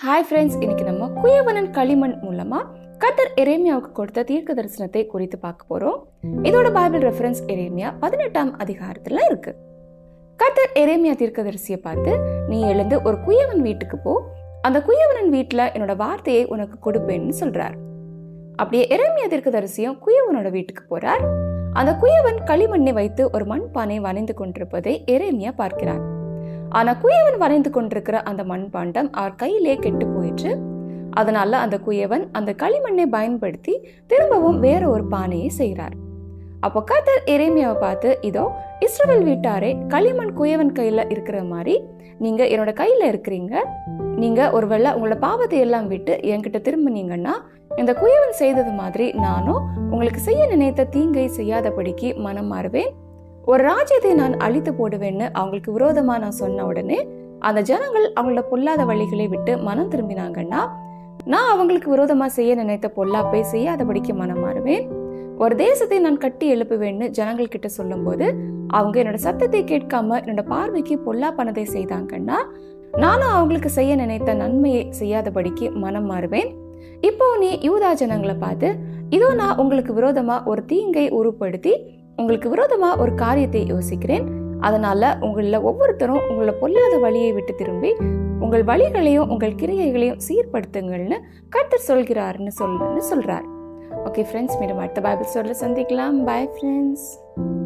Hi friends, இன்னைக்கு நம்ம குயவனன் களிமண் மூலமா கர்த்தர் எரேமியாவுக்கு கொடுத்த தீர்க்க தரிசனத்தை குறித்து பார்க்க போறோம். இதோட பைபிள் ரெஃபரன்ஸ் எரேமியா 18ஆம் அதிகாரத்துல இருக்கு. கர்த்தர் எரேமியா தீர்க்கதரிசியை பார்த்து, நீ எழுந்து ஒரு குயவன் வீட்டுக்கு போ, அந்த குயவனன் வீட்டுல என்னோட வார்த்தையை உனக்கு கொடுப்பேன்னு சொல்றார். அப்படியே எரேமியா தீர்க்கதரிசியும் குயவனோட வீட்டுக்கு போறார். அந்த குயவன் களிமண்ணை வைத்து ஒரு மண்பானை வரைந்து கொண்டிருப்பதை எரேமியா பார்க்கிறார். ஆனா குயவன் வரைந்து கொண்டிருக்கிற அந்த மண்பாண்டம் அவர் கையிலே கெட்டு போயிற்று. அதனால அந்த குயவன் அந்த களிமண்ணை பயன்படுத்தி திரும்பவும் வேற ஒரு பானையை செய்கிறார். அப்போ கர்த்தர் எரேமியாவை பார்த்து, இதோ இஸ்ரவேல் வீட்டாரே, களிமண் குயவன் கையில இருக்கிற மாதிரி நீங்க என்னோட கையில இருக்கிறீங்க. நீங்க ஒருவேளை உங்களோட பாவத்தை எல்லாம் விட்டு என்கிட்ட திரும்பினீங்கன்னா, இந்த குயவன் செய்தது மாதிரி நானும் உங்களுக்கு செய்ய நினைத்த தீங்கை செய்யாதபடிக்கு மனம் மாறுவேன். ஒரு ராஜ்யத்தை நான் அழித்து போடுவேன்னு அவங்களுக்கு விரோதமா நான் சொன்ன உடனே அந்த ஜனங்கள் அவங்களோட பொல்லாத வழிகளை விட்டு மனம் திரும்பினாங்கன்னா, நான் அவங்களுக்கு விரோதமா செய்ய நினைத்த பொல்லாப்பை செய்யாதபடிக்கு மனம் மாறுவேன். ஒரு தேசத்தை நான் கட்டி எழுப்புவேன்னு ஜனங்கள் கிட்ட சொல்லும் போது அவங்க என்னோட சத்தத்தை கேட்காம என்னோட பார்வைக்கு பொல்லாப்பனதை செய்தாங்கன்னா, நானும் அவங்களுக்கு செய்ய நினைத்த நன்மையை செய்யாதபடிக்கு மனம் மாறுவேன். இப்போ நீ யூதா ஜனங்களை பார்த்து, இதோ நான் உங்களுக்கு விரோதமா ஒரு தீங்கை உருப்படுத்தி உங்களுக்கு விரோதமா ஒரு காரியத்தை யோசிக்கிறேன். அதனால உங்கள ஒவ்வொருத்தரும் உங்களோட பொல்லாத வழியை விட்டு திரும்பி உங்கள் வழிகளையும் உங்கள் கிரியைகளையும் சீர்படுத்துங்கள்னு கர்த்தர் சொல்கிறாருன்னு சொல்றார். ஓகே ஃப்ரெண்ட்ஸ், மீண்டும் அடுத்த பைபிள் ஸ்டோரியில சந்திக்கலாம். Bye friends.